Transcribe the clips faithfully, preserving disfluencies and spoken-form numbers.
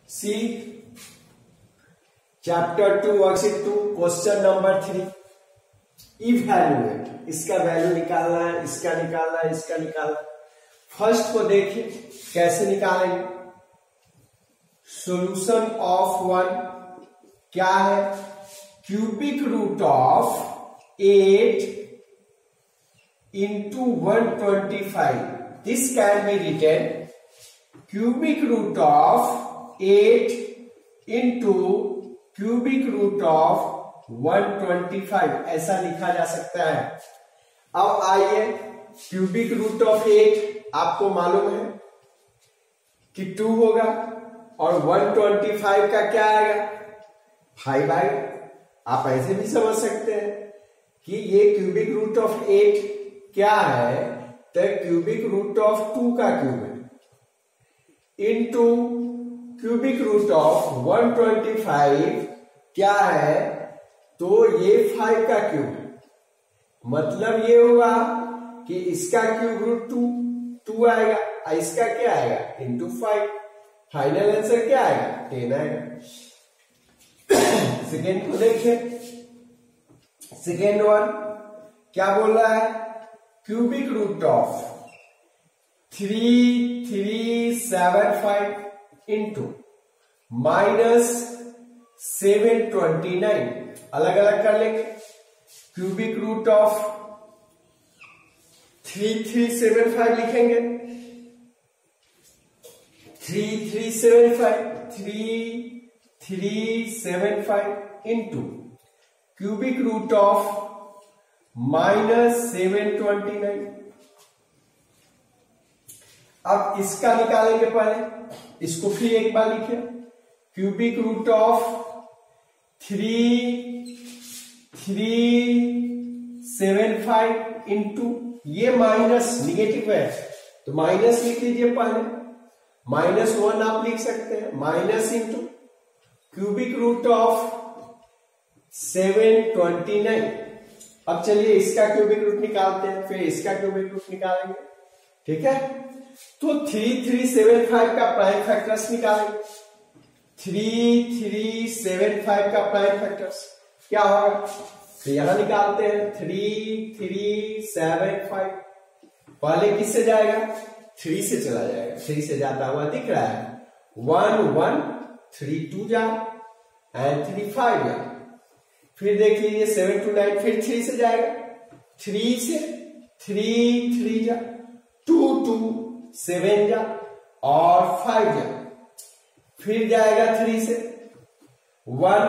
सी chapter two worksheet two question number three, evaluate, इसका value निकालना है, इसका निकालना है, इसका निकालना है। फर्स्ट को देखिए कैसे निकालेंगे। सॉल्यूशन ऑफ वन क्या है, cubic root of eight into one twenty five, this can be written cubic root of eight into cubic root of one twenty five, ऐसा लिखा जा सकता है। अब आइए, क्यूबिक रूट ऑफ एट आपको मालूम है कि टू होगा और वन ट्वेंटी फाइव का क्या आएगा, फाइव आएगा। आप ऐसे भी समझ सकते हैं कि ये क्यूबिक रूट ऑफ एट क्या है, तो क्यूबिक रूट ऑफ टू का क्यूब है into cubic root of one twenty five क्या है, तो ये फाइव का क्यूब है। मतलब ये हुआ कि इसका क्यूब रूट टू टू आएगा और इसका क्या आएगा इंटू फाइव। फाइनल आंसर क्या आएगा, टेन आएगा। सेकेंड को देखिए, सेकेंड वन क्या बोल रहा है, cubic root of three three seven five into minus seven twenty nine, अलग अलग कर लेंगे। Cubic root of three three seven five लिखेंगे, three three seven five, three three seven five into cubic root of minus seven twenty nine. अब इसका निकालेंगे पहले, इसको फिर एक बार लिखिए, cubic root of three three seven five into, ये माइनस निगेटिव है तो माइनस लिख लीजिए पहले, माइनस वन आप लिख सकते हैं, minus into cubic root of seven twenty nine. अब चलिए इसका क्यूबिक रूट निकालते हैं, फिर इसका क्यूबिक रूट निकालेंगे, ठीक है। तो थ्री थ्री सेवन फाइव का प्राइम फैक्टर्स निकालेंगे। थ्री थ्री सेवन फाइव का प्राइम फैक्टर्स क्या होगा, तो यहां निकालते हैं, थ्री थ्री सेवन फाइव पहले किससे जाएगा, थ्री से चला जाएगा, थ्री से जाता हुआ दिख रहा है, वन वन थ्री टू जा एंड थ्री फाइव जा। फिर देख लीजिए सेवन टू नाइन, फिर थ्री से जाएगा, थ्री से थ्री थ्री जा, टू टू सेवन जा और फाइव जा। फिर जाएगा थ्री से वन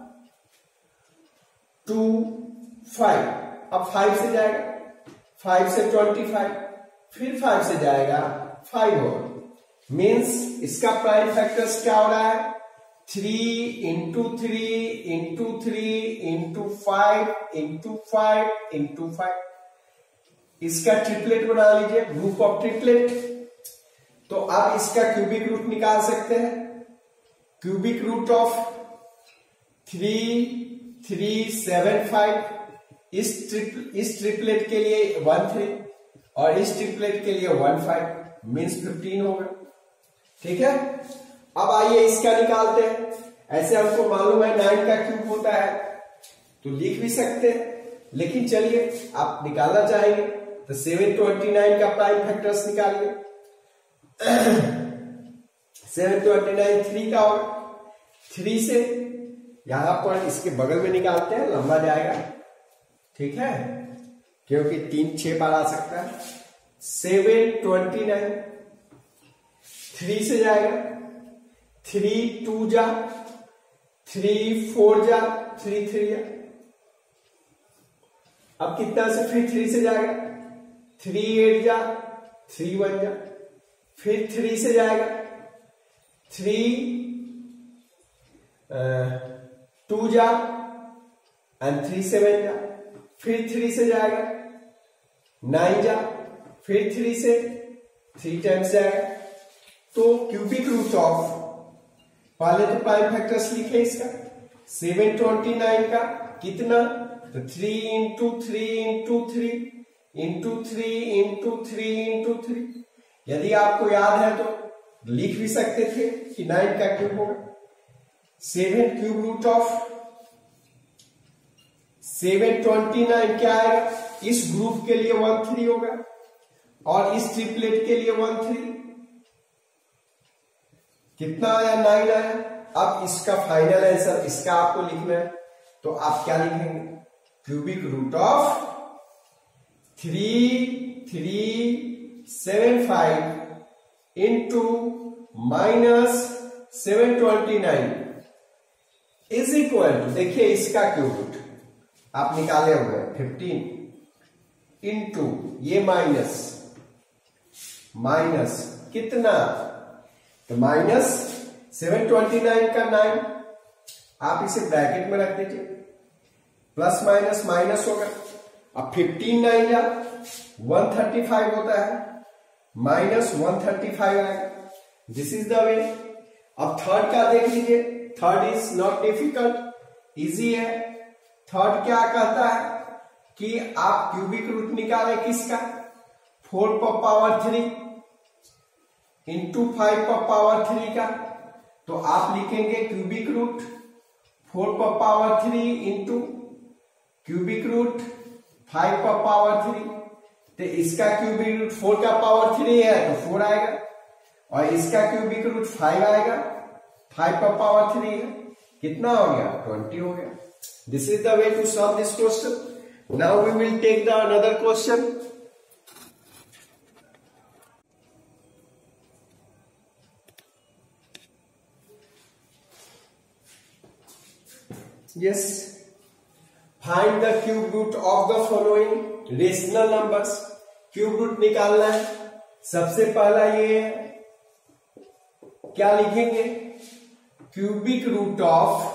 टू फाइव, अब फाइव से जाएगा, फाइव से ट्वेंटी फाइव, फिर फाइव से जाएगा फाइव और मीन्स इसका प्राइम फैक्टर्स क्या हो रहा है, three into three into three into five into five into five. इसका ट्रिपलेट बना लीजिए, ग्रुप ऑफ ट्रिपलेट। तो अब इसका क्यूबिक रूट निकाल सकते हैं, cubic root of three three seven five, इस ट्रिप इस ट्रिपलेट के लिए वन थ्री और इस ट्रिपलेट के लिए वन फाइव मीन्स फिफ्टीन होगा, ठीक है। अब आइए इसका निकालते हैं। ऐसे हमको मालूम है नाइन का क्यूब होता है तो लिख भी सकते हैं, लेकिन चलिए आप निकालना चाहेंगे तो सेवन ट्वेंटी नाइन का प्राइम फैक्टर्स निकालिए। सेवन ट्वेंटी नाइन थ्री का होगा, थ्री से यहां पर इसके बगल में निकालते हैं, लंबा जाएगा, ठीक है, क्योंकि तीन छह बार आ सकता है। सेवन ट्वेंटी नाइन थ्री से जाएगा, थ्री टू जा, थ्री फोर जा, थ्री थ्री जा। अब कितना से फिर थ्री से जाएगा, थ्री एट जा, थ्री वन जा, फिर थ्री से जाएगा, थ्री टू जा एंड थ्री सेवन जा, फिर थ्री से जाएगा नाइन जा, फिर थ्री से थ्री टाइम्स जाएगा। तो क्यूबिक रूट ऑफ, पहले तो प्राइम फैक्टर्स लिखे इसका, सेवन ट्वेंटी नाइन का कितना, तो three into three into three into three into three into three. यदि आपको याद है तो लिख भी सकते थे कि नाइन का क्यूब होगा। Seven cube root of seven twenty nine क्या आएगा, इस ग्रुप के लिए वन थ्री होगा और इस ट्रिपलेट के लिए वन थ्री, कितना आया, नाइन आया। अब इसका फाइनल आंसर इसका आपको लिखना है, तो आप क्या लिखेंगे, cubic root of three three seven five into minus seven twenty nine is equal to, देखिए इसका क्यूब रूट आप निकाले हुए हैं फिफ्टीन इंटू ये माइनस माइनस कितना, तो माइनस सेवन ट्वेंटी नाइन का नाइन, आप इसे ब्रैकेट में रख दीजिए, प्लस माइनस माइनस होगा। अब फिफ्टीन नाइन या वन थर्टी फाइव होता है, माइनस वन थर्टी फाइव आएगा। This is the way. अब थर्ड का देख लीजिए, third is not difficult, easy है। थर्ड क्या कहता है कि आप क्यूबिक रूट निकाले किसका, फोर पर पावर थ्री इंटू फाइव पर पावर थ्री का, तो आप लिखेंगे क्यूबिक रूट फोर पर power three into cubic root five पर पावर थ्री। तो इसका क्यूबिक रूट फोर का पावर थ्री है तो फोर आएगा, और इसका क्यूबिक रूट फाइव आएगा, फाइव पर पावर थ्री है, कितना हो गया, ट्वेंटी हो गया। This is the way to solve this question. Now we will take the another question. Yes, find the cube root of the following rational numbers। Cube root निकालना है। सबसे पहला ये क्या लिखेंगे, cubic root of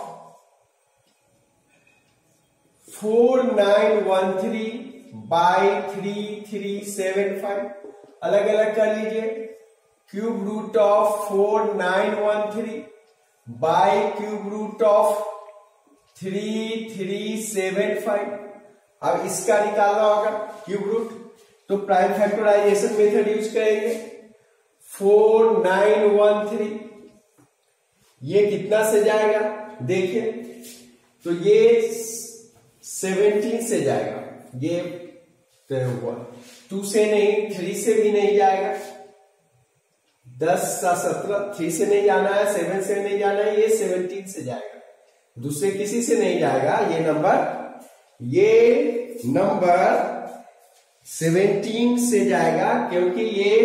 four nine one three by three three seven five, अलग अलग कर लीजिए। Cube root of four nine one three by cube root of three three seven five. अब इसका निकालना होगा क्यूब रूट, तो प्राइम फैक्टराइजेशन मेथड यूज करेंगे। फोर नाइन वन थ्री ये कितना से जाएगा, देखिए तो ये सेवनटीन से जाएगा, ये टू से नहीं, थ्री से भी नहीं जाएगा, दस सा सत्रह, थ्री से नहीं जाना है, सेवन से नहीं जाना है, ये सेवनटीन से जाएगा, दूसरे किसी से नहीं जाएगा। ये नंबर ये नंबर सेवनटीन से जाएगा, क्योंकि ये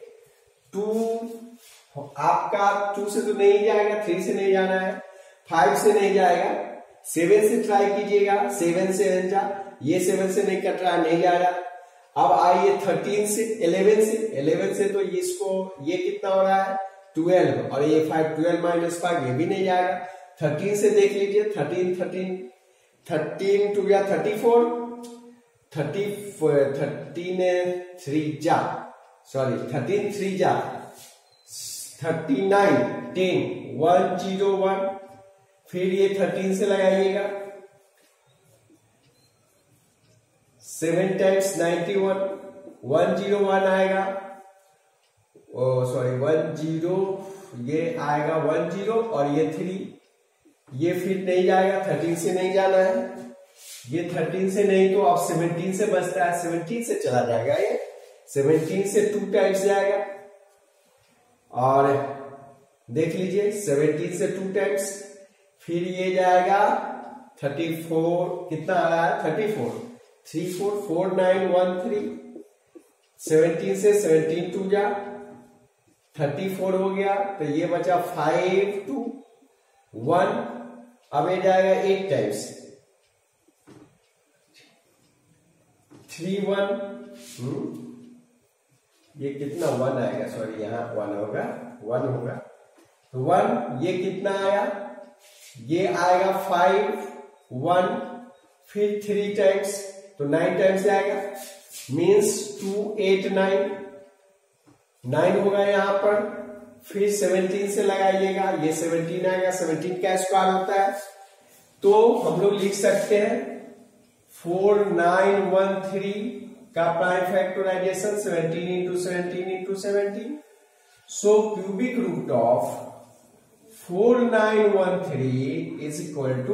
टू आपका टू से तो नहीं जाएगा, थ्री से नहीं जाना है, फाइव से नहीं जाएगा, सेवन से ट्राई कीजिएगा, सेवन से नहीं जा, ये सेवन से नहीं कट रहा, नहीं जा रहा। अब आइए थर्टीन से, इलेवन से, इलेवन से तो इसको ये कितना हो रहा है, ट्वेल्व, और ये फाइव, ट्वेल्व माइनस फाइव ये भी नहीं जाएगा। थर्टीन से देख लीजिए, थर्टीन थर्टीन थर्टीन टू या thirty four, thirty thirteen three जा सॉरी थर्टीन थ्री जा thirty nine, ten, one zero one, फिर ये थर्टीन से लगाइएगा, seven times ninety one, one zero one आएगा, ओ सॉरी वन जीरो, ये आएगा वन जीरो, और ये थ्री, ये फिर नहीं जाएगा, थर्टीन से नहीं जाना है, ये थर्टीन से नहीं तो अब सेवनटीन से बचता है, सेवनटीन से चला जाएगा, ये सेवनटीन से टू टाइम्स जाएगा, और देख लीजिए सेवनटीन से टू टाइम्स, फिर ये जाएगा थर्टी फोर, कितना आ रहा है, thirty four, three four, four nine one three, seventeen से सेवनटीन टू जा, थर्टी फोर हो गया, तो ये बचा फाइव टू वन, अब ये जाएगा एट टाइम्स, थ्री वन, ये कितना वन आएगा, सॉरी यहाँ वन होगा, वन होगा, तो वन, ये कितना आया, ये आएगा फाइव वन, फिर थ्री टाइम्स, तो नाइन टाइम्स आएगा, means two eight nine, nine होगा यहाँ पर, फिर सेवनटीन से लगाइएगा, ये सेवनटीन आएगा, सेवनटीन का स्क्वायर होता है, तो हम लोग लिख सकते हैं फोर नाइन वन थ्री का prime factorization seventeen into seventeen into seventeen, so cubic root of four nine one three is equal to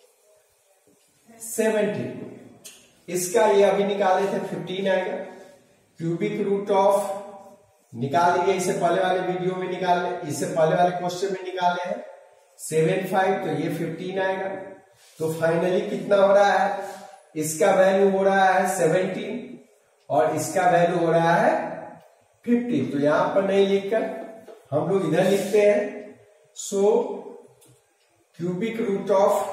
seventeen. इसका ये अभी निकाले थे फिफ्टीन आएगा। क्यूबिक रूट ऑफ निकाल लिए, इससे पहले वाले वीडियो में निकाले, इससे पहले वाले क्वेश्चन में निकाले हैं सेवन फाइव, तो ये फिफ्टीन आएगा। तो फाइनली कितना हो रहा है, इसका वैल्यू हो रहा है सेवेंटीन और इसका वैल्यू हो रहा है फिफ्टीन। तो यहां पर नहीं लिखकर हम लोग इधर लिखते हैं। So cubic root of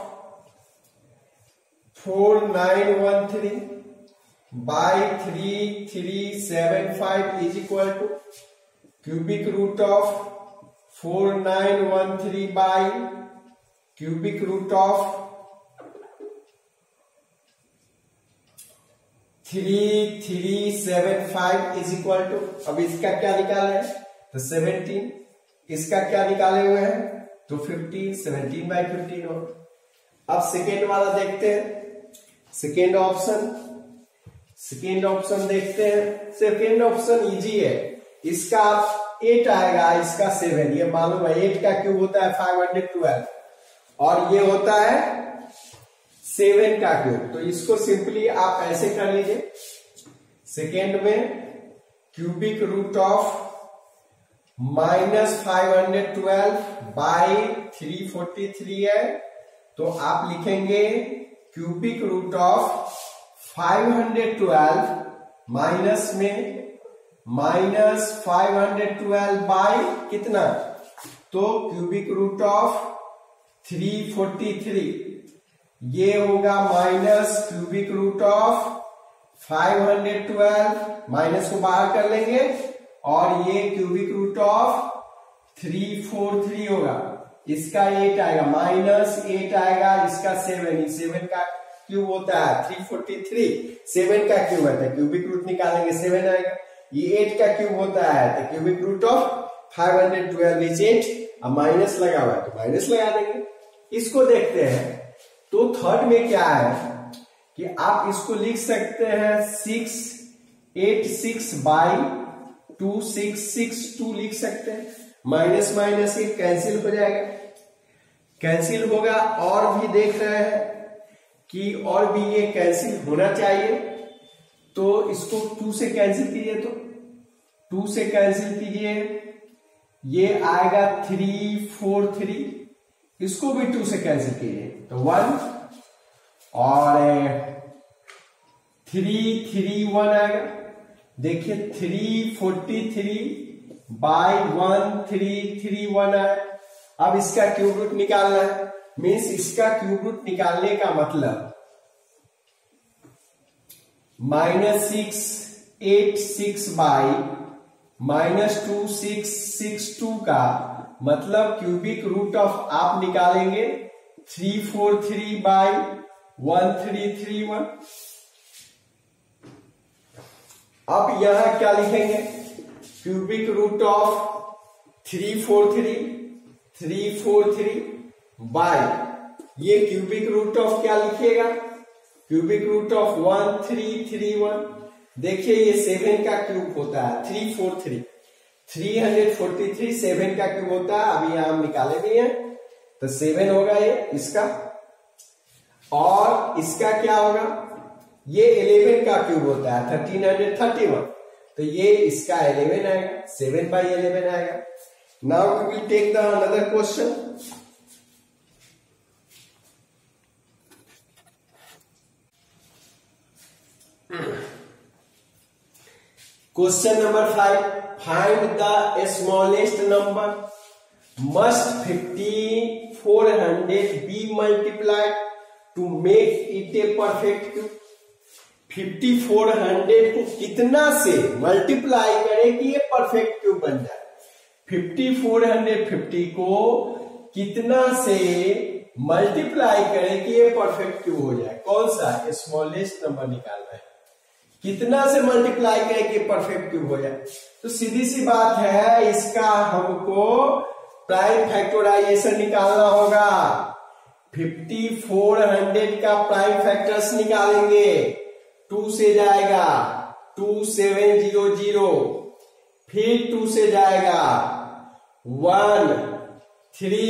four nine one three by three three seven five is equal to cubic root of four nine one three by cubic root of three three seven five is equal to, अब इसका क्या निकाले हैं तो seventeen, इसका क्या निकाले हुए हैं तो फिफ्टीन, सेवेंटीन बाई फिफ्टीन हो। अब सेकेंड वाला देखते हैं, सेकेंड ऑप्शन, सेकेंड ऑप्शन देखते हैं। सेकेंड ऑप्शन इजी है, इसका एट आएगा, इसका सेवन, ये मालूम है। एट का क्यूब होता है फाइव हंड्रेड ट्वेल्व और ये होता है सेवन का क्यूब। तो इसको सिंपली आप ऐसे कर लीजिए, सेकेंड में cubic root of minus five hundred twelve by three forty three है, तो आप लिखेंगे cubic root of five hundred twelve minus में minus five hundred twelve by कितना, तो cubic root of three forty three, ये होगा minus cubic root of five hundred twelve, minus को बाहर कर लेंगे और ये cubic root of three four three होगा, इसका एट आएगा, माइनस एट आएगा, इसका सेवन, सेवन का क्यूब होता है थ्री फोर्टी थ्री, सेवन का क्यूब है तो क्यूबिक रूट निकालेंगे सेवन आएगा। ये एट का क्यूब होता है तो cubic root of five hundred twelve is eight, अब माइनस लगा हुआ है तो माइनस लगा देंगे। इसको देखते हैं, तो थर्ड में क्या है कि आप इसको लिख सकते हैं six eight six by two six six two लिख सकते हैं, माइनस माइनस ये कैंसिल हो जाएगा, कैंसिल होगा। और भी देख रहे हैं कि और भी ये कैंसिल होना चाहिए, तो इसको टू से कैंसिल कीजिए, तो टू से कैंसिल कीजिए, ये आएगा थ्री फोर थ्री, इसको भी टू से कैंसिल कीजिए तो वन, और थ्री थ्री वन आएगा। देखिए three forty three by one three three one आए। अब इसका क्यूब रूट निकालना है, मीन्स इसका क्यूब रूट निकालने का मतलब minus six eight six by minus two six six two का मतलब क्यूबिक रूट ऑफ आप निकालेंगे three four three by one three three one. अब यहां क्या लिखेंगे, cubic root of three four three three four three by ये cubic root of क्या लिखिएगा, cubic root of one three three one. देखिए ये सेवन का क्यूब होता है three four three, three hundred forty three seven का क्यूब होता है। अभी यहां हम निकाले भी हैं तो सेवन होगा ये इसका, और इसका क्या होगा, ये इलेवन का क्यूब होता है थर्टीन हंड्रेड थर्टी वन, तो ये इसका इलेवन आएगा, सेवन बाई इलेवन आएगा। Now we will take the another question. Question number five, find the smallest number must fifty four hundred be multiplied to make it a perfect cube. Fifty four hundred को कितना से multiply करें कि ये perfect cube बन जाए। Fifty four hundred fifty को कितना से मल्टीप्लाई करें कि ये परफेक्ट क्यूब हो जाए। कौन सा स्मॉलेस्ट नंबर निकालना है, कितना से मल्टीप्लाई करें कि परफेक्ट क्यूब हो जाए। तो सीधी सी बात है, इसका हमको प्राइम फैक्टराइजेशन निकालना होगा। फिफ्टी फोर हंड्रेड का प्राइम फैक्टर्स निकालेंगे, टू से जाएगा टू सेवन जीरो जीरो, फिर टू से जाएगा one three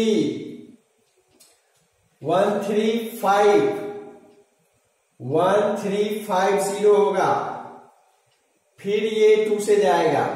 one three five one three five zero होगा। फिर ये टू से जाएगा,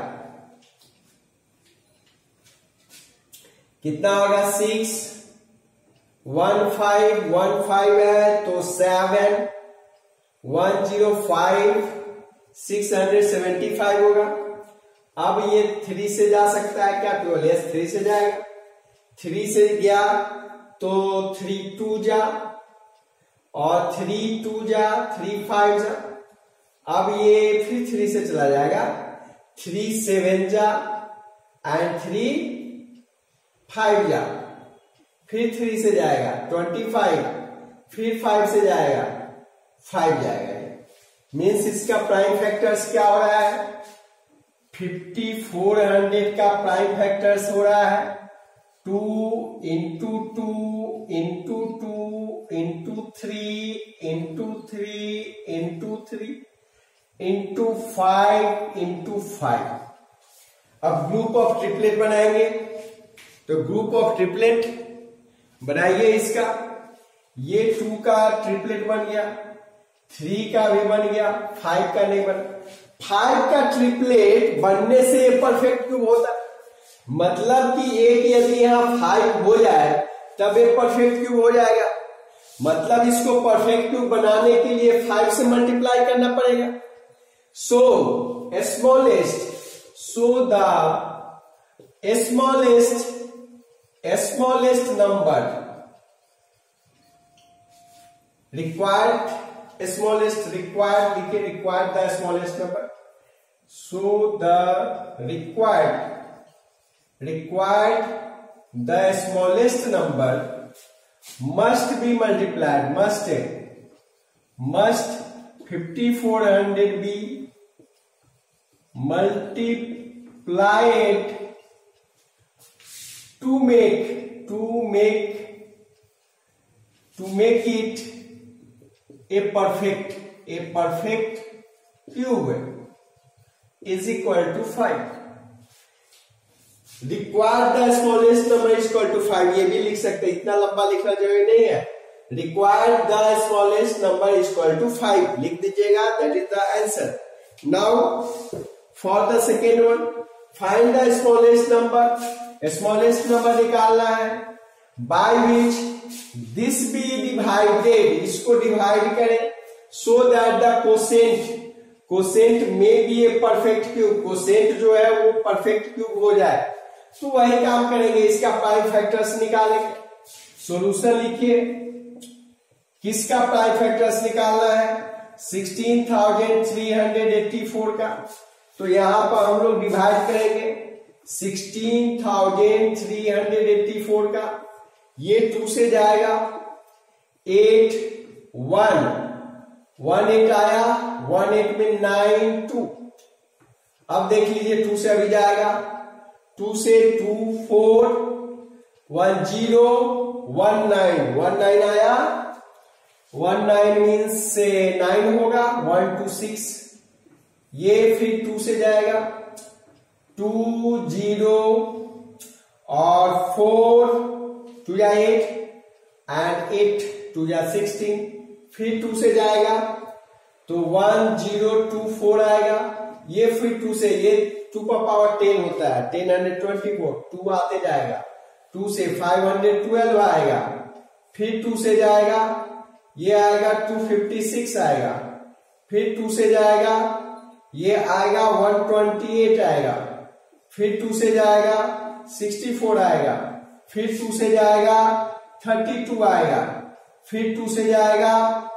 कितना होगा six, one five one five है तो seven, one zero five six hundred seventy five होगा। अब ये थ्री से जा सकता है क्या, तो लेस थ्री से जाएगा, थ्री से गया तो थ्री टू जा और थ्री टू जा थ्री फाइव जा। अब ये फिर थ्री से चला जाएगा, थ्री सेवन जा एंड थ्री फाइव जा, फिर थ्री से जाएगा ट्वेंटी फाइव, फिर फाइव से जाएगा फाइव जाएगा। मीन्स इसका प्राइम फैक्टर्स क्या हो रहा है, फिफ्टी फोर हंड्रेड का प्राइम फैक्टर्स हो रहा है two into two into two into three into three into three into five into five. अब ग्रुप ऑफ ट्रिपलेट बनाएंगे, तो ग्रुप ऑफ ट्रिपलेट बनाइए इसका। ये टू का ट्रिपलेट बन गया, थ्री का भी बन गया, फाइव का नहीं बना। फाइव का ट्रिपलेट बनने से ये परफेक्ट क्यूब होता है, मतलब कि एक यदि यहां फाइव हो जाए तब ये परफेक्ट क्यूब हो जाएगा। मतलब इसको परफेक्ट क्यूब बनाने के लिए फाइव से मल्टीप्लाई करना पड़ेगा। So smallest so the smallest smallest number required smallest required लिखे required the smallest number, so the required required the smallest number must be multiplied must must fifty-four hundred be multiplied to make to make to make it a perfect a perfect cube is equal to five. Require the smallest number is equal to five, ये भी लिख सकते, इतना लंबा लिखना जरूरी नहीं है। Require the smallest number is equal to five लिख दीजिएगा, that is the answer. Now for the second one, find the smallest number. smallest number निकालना है by which this be divided, इसको डिवाइड करें so that the quotient quotient may be a perfect cube, quotient जो है वो perfect cube हो जाए। तो वही काम करेंगे, इसका प्राइम फैक्टर्स निकालेंगे। सॉल्यूशन लिखिए, किसका प्राइम फैक्टर्स निकालना है, sixteen thousand three hundred eighty four का। तो यहां पर हम लोग डिवाइड करेंगे sixteen thousand three hundred eighty four का, ये टू से जाएगा, एट वन वन एट आया, वन एट में नाइन टू। अब देख लीजिए टू से अभी जाएगा, टू से two four, one zero one nine, one nine आया, वन नाइन मीन्स से नाइन होगा, वन टू सिक्स, ये फिर टू से जाएगा, टू जीरो और फोर टू या एट एंड एट टू या सिक्सटीन, फिर टू से जाएगा तो वन जीरो टू फोर आएगा, ये फिर टू से, ये टू का पावर टेन होता है, ten hundred twenty four, two आते जाएगा, टू से फाइव हंड्रेड ट्वेल्व आएगा, फिर टू से जाएगा, ये आएगा टू फिफ्टी सिक्स आएगा, फिर टू से जाएगा, ये आएगा वन ट्वेंटी एट आएगा, फिर टू से जाएगा सिक्सटी फोर आएगा, फिर टू से जाएगा थर्टी टू आएगा, फिर टू से जाएगा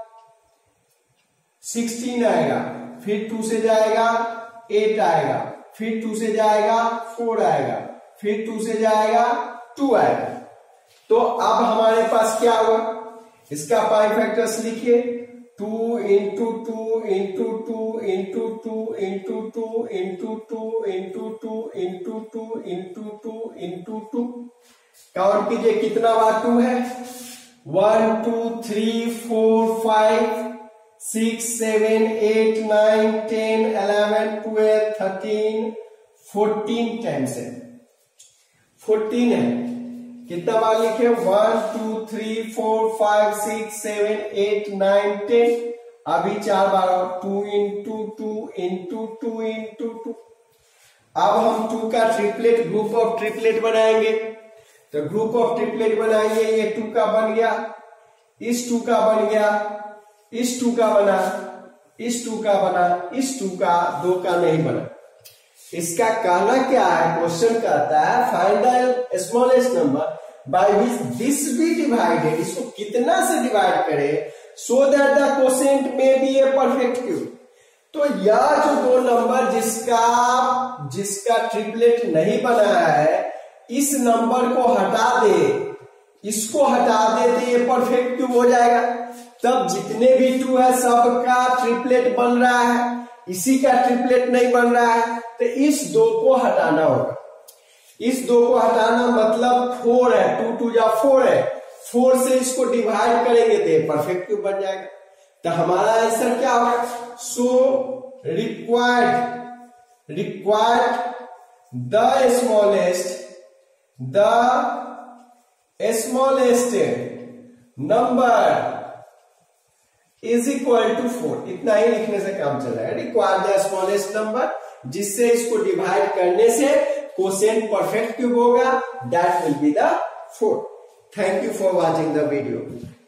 सिक्सटीन आएगा, फिर टू से जाएगा एट आएगा, फिर टू से जाएगा फोर आएगा, फिर टू से जाएगा टू आएगा। तो अब हमारे पास क्या हुआ, इसका प्राइम फैक्टर्स लिखिए, two into two into two into two into two into two into two into two into two into two, count कीजिए कितना बार टू है, one two three four five six seven eight nine ten eleven twelve thirteen fourteen times है, fourteen है। कितना बार लिखे? One two three four five six seven eight nine ten. अभी चार बार और two into two into two into two. अब हम टू का ट्रिपलेट, ग्रुप ऑफ ट्रिपलेट बनाएंगे। तो ग्रुप ऑफ ट्रिपलेट बनाएंगे, ये टू का बन गया, इस टू का बन गया, इस टू का बना, इस टू का बना, इस टू का, दो का नहीं बना। इसका कहना क्या है? क्वेश्चन कहता है find the smallest number by which this be divided. इसको कितना से डिवाइड करें सो दैट द क्वोशिएंट में बी ए परफेक्ट क्यूब। तो यह जो दो नंबर जिसका जिसका ट्रिपलेट नहीं बना है, इस नंबर को हटा दे, इसको हटा दे तो ये परफेक्ट क्यूब हो जाएगा। तब जितने भी टू है सबका ट्रिपलेट बन रहा है, इसी का ट्रिपलेट नहीं बन रहा है, तो इस दो को हटाना होगा। इस दो को हटाना मतलब फोर है, टू टू या फोर है, फोर से इसको डिवाइड करेंगे तो ये परफेक्ट क्यूब बन जाएगा। तो हमारा आंसर क्या होगा? So required required the smallest the smallest number is equal to four. इतना ही लिखने से काम चल रहा है। रिक्वायर द स्मॉलेस्ट नंबर, जिससे इसको डिवाइड करने से क्वोशिएंट परफेक्ट क्यूब होगा, that will be the four. Thank you for watching the video.